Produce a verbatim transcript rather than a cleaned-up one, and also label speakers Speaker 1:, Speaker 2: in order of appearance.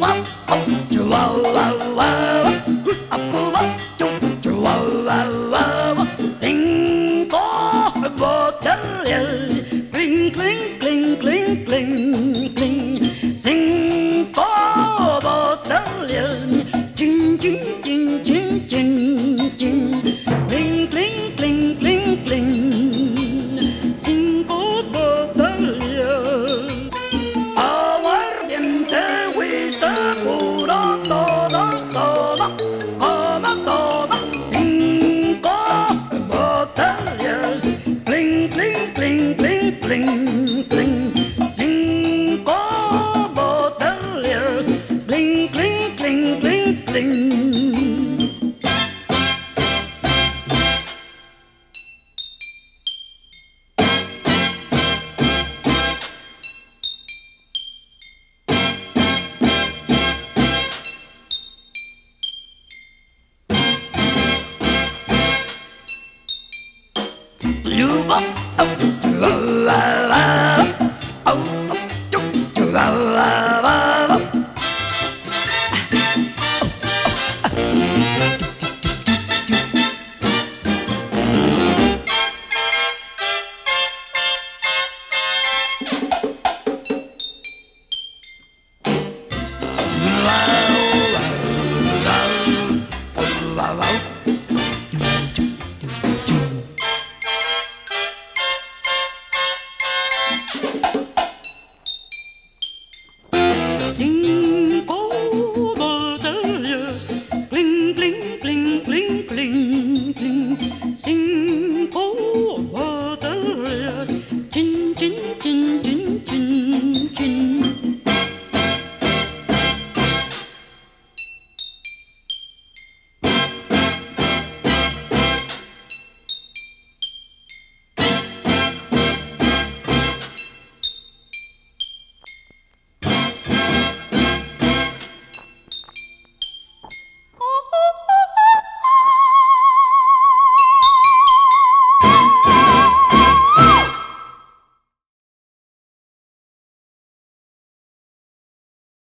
Speaker 1: Cling, cling, cling, cling, cling, cling. Cinco botellas. Ching, ching, ching, ching, ching, ching. Cling, cling, cling, cling, cling. Cinco botellas. Aguardiente, whisky, puro, todos, toma, toma, toma. Cinco botellas. Cling, cling, cling, cling, cling, cling. Cinco botellas. Cling, cling, cling, cling, cling. You up, up, la la la, oh, up, la la la. Sing